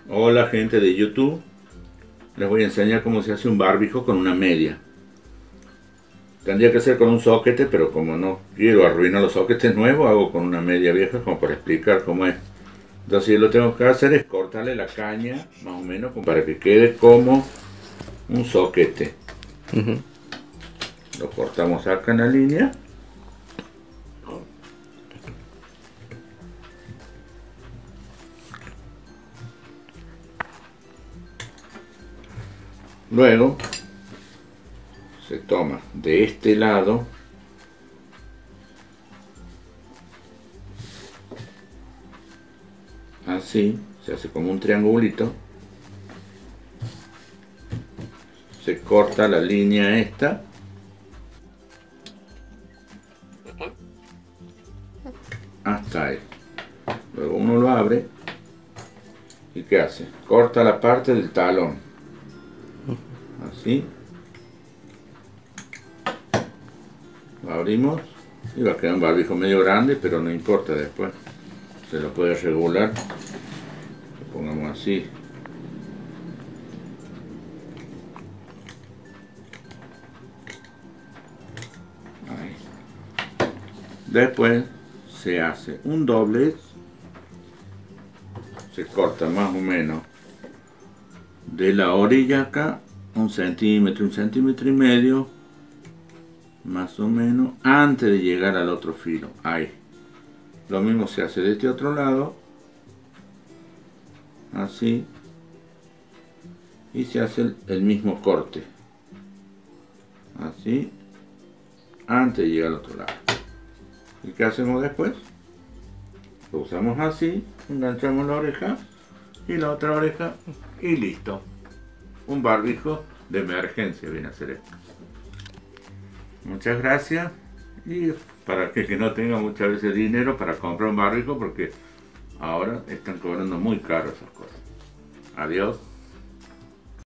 Hola gente de YouTube, les voy a enseñar cómo se hace un barbijo con una media. Tendría que ser con un soquete, pero como no quiero arruinar los soquetes nuevos, hago con una media vieja como para explicar cómo es. Entonces lo que tengo que hacer es cortarle la caña, más o menos, para que quede como un soquete. Lo cortamos acá en la línea. Luego se toma de este lado así, se hace como un triangulito, se corta la línea esta hasta ahí. Luego uno lo abre y ¿qué hace? Corta la parte del talón así, lo abrimos y va a quedar un barbijo medio grande, pero no importa, después se lo puede regular. Lo pongamos así. Ahí. Después se hace un doblez, se corta más o menos de la orilla acá un centímetro y medio, más o menos, antes de llegar al otro filo. Ahí. Lo mismo se hace de este otro lado, así, y se hace el mismo corte, así, antes de llegar al otro lado. ¿Y qué hacemos después? Lo usamos así, enganchamos la oreja y la otra oreja y listo. Un barbijo de emergencia viene a ser esto. Muchas gracias, y para que no tenga muchas veces dinero para comprar un barbijo, porque ahora están cobrando muy caro esas cosas. Adiós.